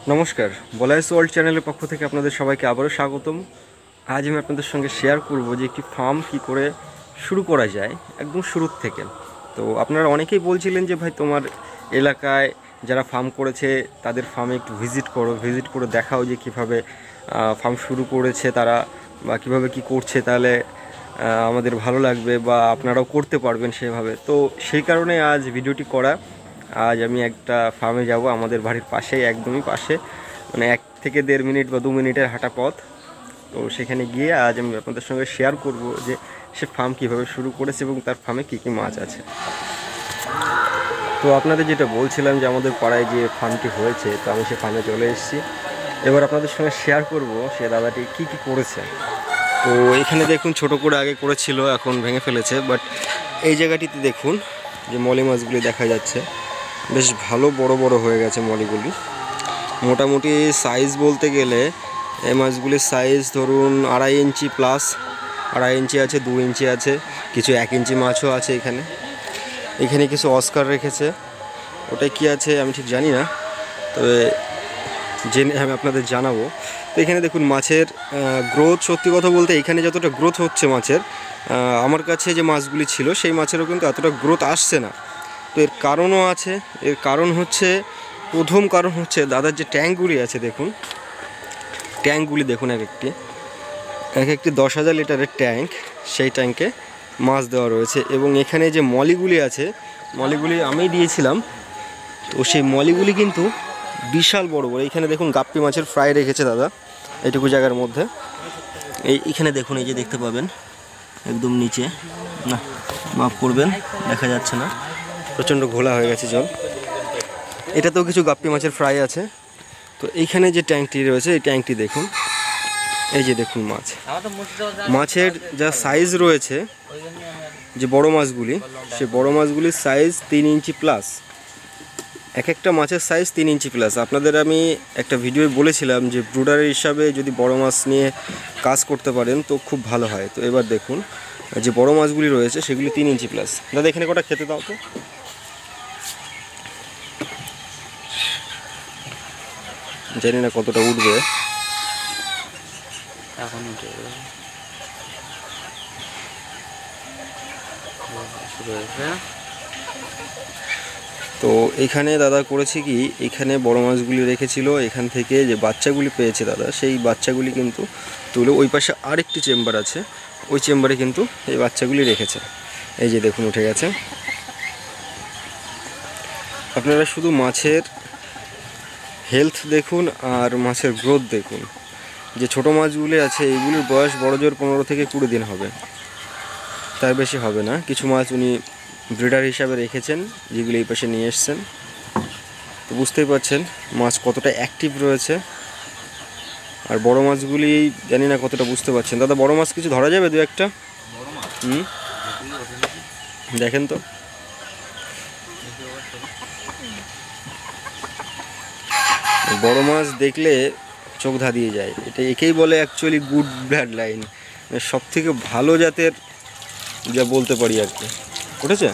নমস্কার, বলাইস ওয়ার্ল্ড চ্যানেলের পক্ষ থেকে আপনাদের সবাইকে আবারও স্বাগতম। আজ আমি আপনাদের সঙ্গে শেয়ার করব যে একটি ফার্ম কী করে শুরু করা যায় একদম শুরুর থেকে। তো আপনারা অনেকেই বলছিলেন যে ভাই তোমার এলাকায় যারা ফার্ম করেছে তাদের ফার্মে একটু ভিজিট করে দেখাও যে কীভাবে ফার্ম শুরু করেছে তারা বা কীভাবে কী করছে, তাহলে আমাদের ভালো লাগবে বা আপনারাও করতে পারবেন সেভাবে। তো সেই কারণে আজ ভিডিওটি করা। আজ আমি একটা ফার্মে যাব, আমাদের বাড়ির পাশেই, একদমই পাশে, মানে 1 থেকে 1.5 মিনিট বা 2 মিনিটের হাঁটা পথ। তো সেখানে গিয়ে আজ আমি আপনাদের সঙ্গে শেয়ার করব যে সে ফার্ম কীভাবে শুরু করেছে এবং তার ফার্মে কী কী মাছ আছে। তো আপনাদের যেটা বলছিলাম যে আমাদের পাড়ায় যে ফার্মটি হয়েছে, তো আমি সে ফার্মে চলে এসেছি। এবার আপনাদের সঙ্গে শেয়ার করব সে দাদাটি কী কী করেছে। তো এখানে দেখুন, ছোট করে আগে করেছিল, এখন ভেঙে ফেলেছে। বাট এই জায়গাটিতে দেখুন যে মলি মাছগুলি দেখা যাচ্ছে, বেশ ভালো বড় বড় হয়ে গেছে মলিগুলি। মোটামুটি সাইজ বলতে গেলে এই মাছগুলির সাইজ ধরুন 2.5 ইঞ্চি প্লাস, 2.5 ইঞ্চি আছে, 2 ইঞ্চি আছে, কিছু 1 ইঞ্চি মাছও আছে। এখানে কিছু অস্কার রেখেছে, ওটাই কি আছে আমি ঠিক জানি না, তবে জেনে আমি আপনাদের জানাবো। তো এখানে দেখুন মাছের গ্রোথ, সত্যি কথা বলতে এখানে যতটা গ্রোথ হচ্ছে মাছের, আমার কাছে যে মাছগুলি ছিল সেই মাছেরও কিন্তু এতটা গ্রোথ আসছে না। তো এর কারণও আছে। এর কারণ হচ্ছে, প্রথম কারণ হচ্ছে দাদার যে ট্যাঙ্কগুলি আছে, দেখুন ট্যাঙ্কগুলি দেখুন, এক একটি 10,000 লিটারের ট্যাঙ্ক, সেই ট্যাঙ্কে মাছ দেওয়া রয়েছে। এবং এখানে যে মলিগুলি আছে, মলিগুলি আমি দিয়েছিলাম, তো সেই মলিগুলি কিন্তু বিশাল বড় বড়। এইখানে দেখুন গাপ্পি মাছের ফ্রাই রেখেছে দাদা এইটুকু জায়গার মধ্যে। এইখানে দেখুন, এই যে দেখতে পাবেন একদম নিচে, না মাফ করবেন দেখা যাচ্ছে না, প্রচণ্ড ঘোলা হয়ে গেছে জল। এটাতেও কিছু গাপ্পি মাছের ফ্রাই আছে। তো এইখানে যে ট্যাঙ্কটি রয়েছে, এই ট্যাঙ্কটি দেখুন, এই যে দেখুন মাছের যা সাইজ রয়েছে, যে বড় মাছগুলি, সে বড় মাছগুলির সাইজ 3 ইঞ্চি প্লাস। এক একটা মাছের সাইজ 3 ইঞ্চি প্লাস। আপনাদের আমি একটা ভিডিওয় বলেছিলাম যে ব্রুডারের হিসাবে যদি বড় মাছ নিয়ে কাজ করতে পারেন তো খুব ভালো হয়। তো এবার দেখুন যে বড় মাছগুলি রয়েছে সেগুলি 3 ইঞ্চি প্লাস। দাদা এখানে কটা খেতে দাও তো। জানি না কতটা উঠবে এখন। তো এখানে দাদা করেছে কি, এখানে বড় মাছগুলি রেখেছিল, এখান থেকে যে বাচ্চাগুলি পেয়েছে দাদা, সেই বাচ্চাগুলি কিন্তু তুলে ওই পাশে আরেকটি চেম্বার আছে, ওই চেম্বারে কিন্তু এই বাচ্চাগুলি রেখেছে। এই যে দেখুন উঠে গেছে। আপনারা শুধু মাছের হেলথ দেখুন আর মাছের গ্রোথ দেখুন। যে ছোট মাছগুলি আছে এইগুলির বয়স বড় জোর 15 থেকে 20 দিন হবে, তার বেশি হবে না। কিছু মাছ উনি ব্রিডার হিসাবে রেখেছেন, যেগুলি এই পাশে নিয়ে এসছেন। তো বুঝতেই পারছেন মাছ কতটা অ্যাক্টিভ রয়েছে। আর বড় মাছগুলি জানি না কতটা বুঝতে পারছেন। দাদা বড় মাছ কিছু ধরা যাবে 2-1টা? দেখেন তো, বড় মাছ দেখলে চোখ ধাঁধিয়ে যায়। একেই বলে অ্যাকচুয়ালি গুড ব্লাড লাইন, সব থেকে ভালো জাতের যা বলতে পারি আর কি। উঠেছে।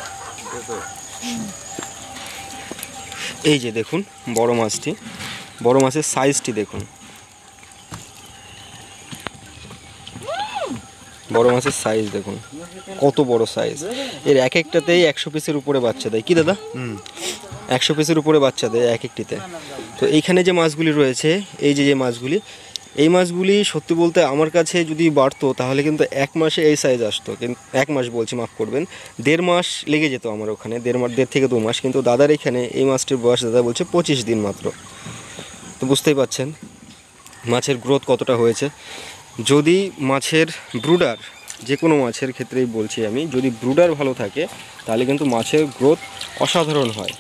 এই যে দেখুন বড় মাছটি, বড় মাছের সাইজটি দেখুন, বড় মাছের সাইজ দেখুন কত বড় সাইজ। এর এক একটাতেই 100 পিসের উপরে বাচ্চা দেয়। কি দাদা? 100 পিসের উপরে বাচ্চা দেয় এক একটিতে। তো এইখানে যে মাছগুলি রয়েছে, এই যে মাছগুলি, এই মাছগুলি সত্যি বলতে আমার কাছে যদি বাড়তো তাহলে কিন্তু 1 মাসে এই সাইজ আসতো। কিন্তু 1 মাস বলছি, মাফ করবেন, 1.5 মাস লেগে যেত আমার ওখানে, 1.5 থেকে 2 মাস। কিন্তু দাদার এখানে এই মাছটির বয়স দাদা বলছে 25 দিন মাত্র। তো বুঝতেই পাচ্ছেন মাছের গ্রোথ কতটা হয়েছে। যদি মাছের ব্রুডার, যে কোনো মাছের ক্ষেত্রেই বলছি আমি, যদি ব্রুডার ভালো থাকে তাহলে কিন্তু মাছের গ্রোথ অসাধারণ হয়।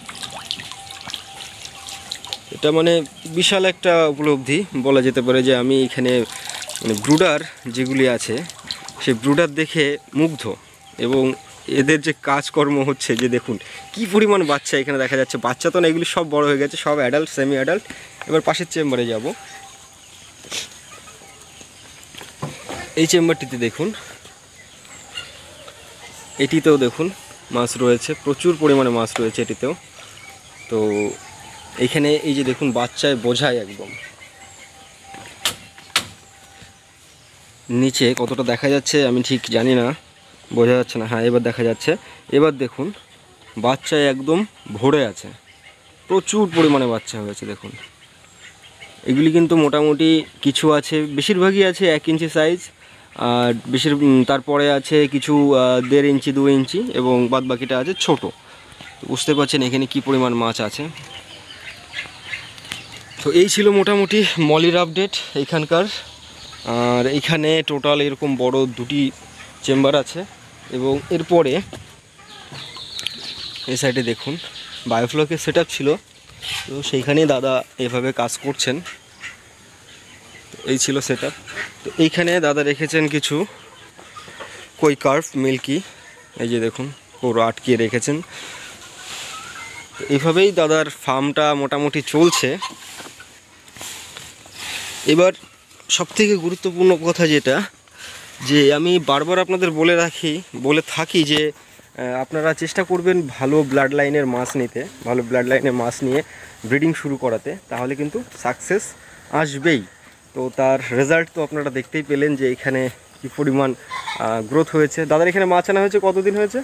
এটা মানে বিশাল একটা উপলব্ধি বলা যেতে পারে যে আমি এখানে মানে ব্রুডার যেগুলি আছে সেই ব্রুডার দেখে মুগ্ধ। এবং এদের যে কাজকর্ম হচ্ছে, যে দেখুন কি পরিমাণ বাচ্চা এখানে দেখা যাচ্ছে। বাচ্চা তো না, এগুলি সব বড় হয়ে গেছে, সব অ্যাডাল্ট, সেমি অ্যাডাল্ট। এবার পাশের চেম্বারে যাব। এই চেম্বারটিতে দেখুন, এটিতেও দেখুন মাছ রয়েছে, প্রচুর পরিমাণে মাছ রয়েছে এটিতেও। তো এইখানে এই যে দেখুন বাচ্চায় বোঝায় একদম নিচে কতটা দেখা যাচ্ছে আমি ঠিক জানি না, বোঝা যাচ্ছে না, হ্যাঁ এবার দেখা যাচ্ছে। এবার দেখুন বাচ্চায় একদম ভরে আছে, প্রচুর পরিমাণে বাচ্চা হয়েছে দেখুন। এগুলি কিন্তু মোটামুটি কিছু আছে, বেশিরভাগই আছে 1 ইঞ্চি সাইজ, আর তারপরে আছে কিছু 1.5 ইঞ্চি 2 ইঞ্চি এবং বাদ বাকিটা আছে ছোট। বুঝতে পারছেন এখানে কি পরিমাণ মাছ আছে। তো এই ছিল মোটামুটি মলির আপডেট এখানকার। আর এখানে টোটাল এরকম বড় 2টি চেম্বার আছে এবং এরপরে এই সাইডে দেখুন বায়োফ্লকের সেট আপ ছিল, তো সেইখানেই দাদা এভাবে কাজ করছেন। এই ছিল সেট আপ। তো এইখানে দাদা রেখেছেন কিছু কই কার্ভ মিল্কি, এই যে দেখুন পুরো আটকিয়ে রেখেছেন। এইভাবেই দাদার ফার্মটা মোটামুটি চলছে। এবার সবথেকে গুরুত্বপূর্ণ কথা যেটা, যে আমি বারবার আপনাদের বলে থাকি যে আপনারা চেষ্টা করবেন ভালো ব্লাড লাইনের মাছ নিতে, ভালো ব্লাড লাইনের মাছ নিয়ে ব্রিডিং শুরু করাতে, তাহলে কিন্তু সাকসেস আসবেই। তো তার রেজাল্ট তো আপনারা দেখতেই পেলেন যে এখানে কী পরিমাণ গ্রোথ হয়েছে। দাদার এখানে মাছ আনা হয়েছে কতদিন হয়েছে?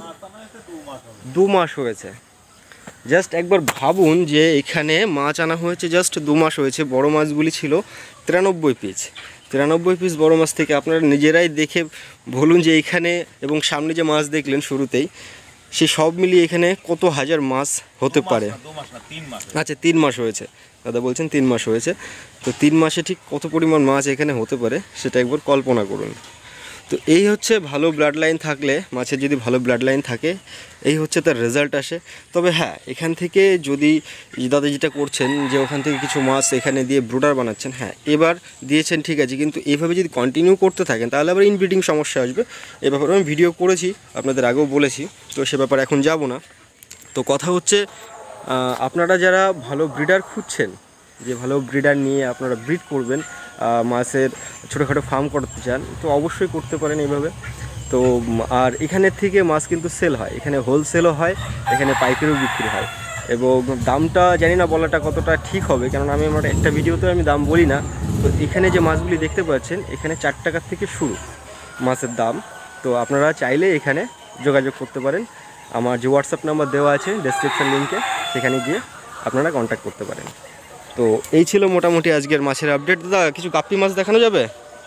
2 মাস হয়েছে। জাস্ট একবার ভাবুন যে এখানে মাছ আনা হয়েছে জাস্ট 2 মাস হয়েছে। বড় মাছগুলি ছিল 93 পিস। 93 পিস বড় মাছ থেকে আপনারা নিজেরাই দেখে বলুন যে এইখানে এবং সামনে যে মাছ দেখলেন শুরুতেই, সে সব মিলিয়ে এখানে কত হাজার মাছ হতে পারে। আচ্ছা 3 মাস হয়েছে, দাদা বলছেন 3 মাস হয়েছে। তো 3 মাসে ঠিক কত পরিমাণ মাছ এখানে হতে পারে সেটা একবার কল্পনা করুন। তো এই হচ্ছে ভালো ব্লাড লাইন থাকলে, মাছের যদি ভালো ব্লাড লাইন থাকে এই হচ্ছে তার রেজাল্ট আসে। তবে হ্যাঁ, এখান থেকে যদি দাদা যেটা করছেন যে ওখান থেকে কিছু মাছ এখানে দিয়ে ব্রুডার বানাচ্ছেন, হ্যাঁ এবার দিয়েছেন ঠিক আছে, কিন্তু এইভাবে যদি কন্টিনিউ করতে থাকেন তাহলে আবার ইনব্রিডিং সমস্যা আসবে। এ ব্যাপারে আমি ভিডিও করেছি, আপনাদের আগেও বলেছি, তো সে ব্যাপারে এখন যাব না। তো কথা হচ্ছে আপনারা যারা ভালো ব্রিডার খুঁজছেন, যে ভালো ব্রিডার নিয়ে আপনারা ব্রিড করবেন, মাছের ছোটোখাটো ফার্ম করতে চান, তো অবশ্যই করতে পারেন এইভাবে। তো আর এখানের থেকে মাছ কিন্তু সেল হয়, এখানে হোলসেলও হয়, এখানে পাইকারিও বিক্রি হয়। এবং দামটা জানি না বলাটা কতটা ঠিক হবে, কারণ আমি আমার একটা ভিডিওতে আমি দাম বলি না। তো এখানে যে মাছগুলি দেখতে পাচ্ছেন এখানে 4 টাকার থেকে শুরু মাছের দাম। তো আপনারা চাইলে এখানে যোগাযোগ করতে পারেন। আমার যে হোয়াটসঅ্যাপ নাম্বার দেওয়া আছে ডেসক্রিপশন লিঙ্কে, সেখানে গিয়ে আপনারা কন্ট্যাক্ট করতে পারেন। তো এই ছিল মোটামুটি আজকের মাছের আপডেট। দাদা কিছু গাপ্পি মাছ দেখানো যাবে?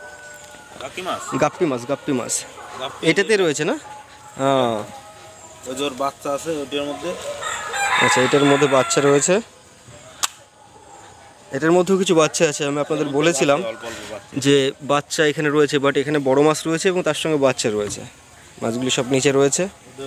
গাপ্পি মাছ এটাতে রয়েছে না? হ্যাঁ, ওর বাচ্চা আছে ওটার মধ্যে। আচ্ছা, এটার মধ্যে বাচ্চা রয়েছে, এটার মধ্যেও কিছু বাচ্চা আছে। আমি আপনাদের বলেছিলাম যে বাচ্চা এখানে রয়েছে, বাট এখানে বড় মাছ রয়েছে এবং তার সঙ্গে বাচ্চা রয়েছে। মাছগুলি সব নিচে রয়েছে,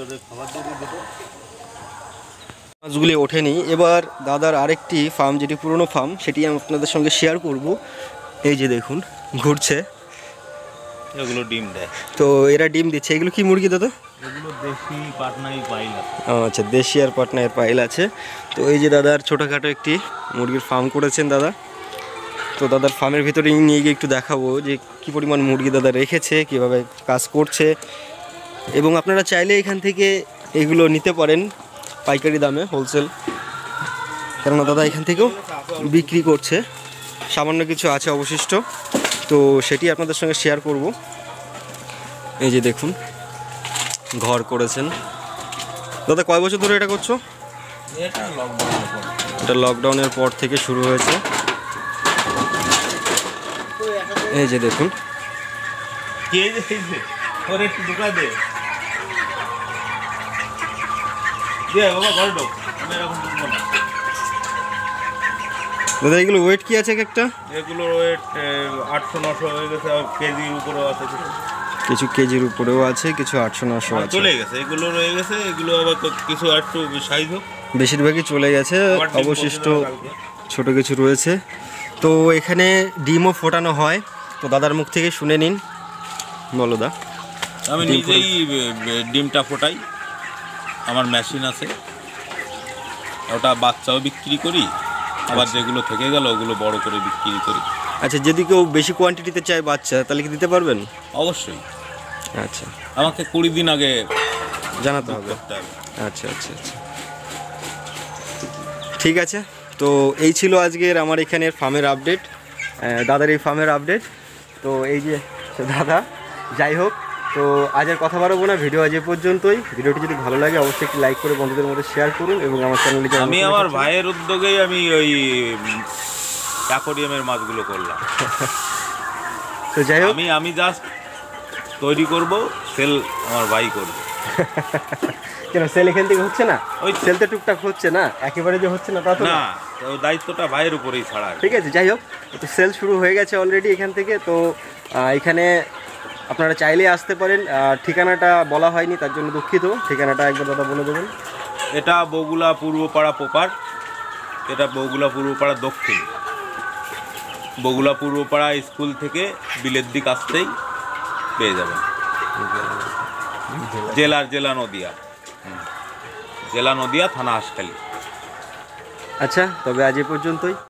মাছগুলি ওঠেনি। এবার দাদার আরেকটি ফার্ম, যেটি পুরনো ফার্ম, সেটি আমি আপনাদের সঙ্গে শেয়ার করব। এই যে দেখুন ঘুরছে, এগুলো ডিম দেয়। তো এরা ডিম দিচ্ছে। এগুলো কি মুরগি দাদা? এগুলো দেশি পাটনাই পাইল আছে। আচ্ছা, দেশি আর পাটনার পাইল আছে। তো এই যে দাদার ছোটোখাটো একটি মুরগির ফার্ম করেছেন দাদা। তো দাদার ফার্মের ভিতরে নিয়ে গিয়ে একটু দেখাবো যে কী পরিমাণ মুরগি দাদা রেখেছে, কীভাবে কাজ করছে। এবং আপনারা চাইলে এখান থেকে এগুলো নিতে পারেন পাইকারি দামে, হোলসেল, কেননা দাদা এখান থেকেও বিক্রি করছে। সামান্য কিছু আছে অবশিষ্ট, তো সেটি আপনাদের সঙ্গে শেয়ার করব। এই যে দেখুন ঘর করেছেন দাদা। কয় বছর ধরে এটা করছো? এটা লকডাউনের পর থেকে শুরু হয়েছে। এই যে দেখুন, দাদা এগুলো ওয়েট কি আছে একটা? এগুলো ওয়েট 800-900 হয়ে গেছে, কেজির উপরেও আছে, কিছু কেজির উপরেও আছে, কিছু 800-900 আছে, চলে গেছে। এগুলো রয়ে গেছে, এগুলো আবার কিছু একটু সাইজ হোক, বেশিরভাগই চলে গেছে, অবশিষ্ট ছোট কিছু রয়েছে। তো এখানে ডিমও ফোটানো হয়, তো দাদার মুখ থেকে শুনে নিন। বলো দা। আমি নিজেই ডিমটা ফোটাই, আমার মেশিন আছে, ওটা বাচ্চাও বিক্রি করি, আবার যেগুলো থেকে গেল ওগুলো বড় করে বিক্রি করি। আচ্ছা, যদি কেউ বেশি কোয়ান্টিটিতে চায় বাচ্চা, তাহলে কি দিতে পারবেন? অবশ্যই। আচ্ছা, আমাকে 20 দিন আগে জানাতে হবে। আচ্ছা আচ্ছা আচ্ছা, ঠিক আছে। তো এই ছিল আজকের আমার এখানের ফার্মের আপডেট, দাদার এই ফার্মের আপডেট। তো এই যে দাদা, যাই হোক, তো আজ আর কথা বাড়াবো না, ভিডিও আজ এ পর্যন্তই। ভিডিওটি যদি ভালো লাগে অবশ্যই একটি লাইক করে বন্ধুদের মধ্যে শেয়ার করুন এবং আমার চ্যানেলটি আমি আমার ভাইয়ের উদ্যোগেই আমি ওই অ্যাকোরিয়ামের মাছগুলো করলাম। তো যাই হোক, আমি জাস্ট তৈরি করব, সেল আমার ভাই করবে। কেন সেল এখান থেকে হচ্ছে না? ওই সেল তো টুকটাক হচ্ছে না, একেবারে যে হচ্ছে না তা তো না। না, তো দায়িত্বটা ভাইয়ের উপরেই ছাড়া আর কি। ঠিক আছে, যাই হোক, তো সেল শুরু হয়ে গেছে অলরেডি এখান থেকে। তো এখানে আপনারা চাইলে আসতে পারেন। ঠিকানাটা বলা হয়নি, তার জন্য দুঃখিত। ঠিকানাটা একবার দাদা বলে দেবেন। এটা বগুলা পূর্বপাড়া প্রপার, এটা বগুলা পূর্বপাড়া দক্ষিণ। বগুলা পূর্বপাড়া স্কুল থেকে বিলের দিক আসতেই পেয়ে যাবেন। জেলা নদিয়া, জেলা নদিয়া, থানা হাসখালি। আচ্ছা, তবে আজ এ পর্যন্তই।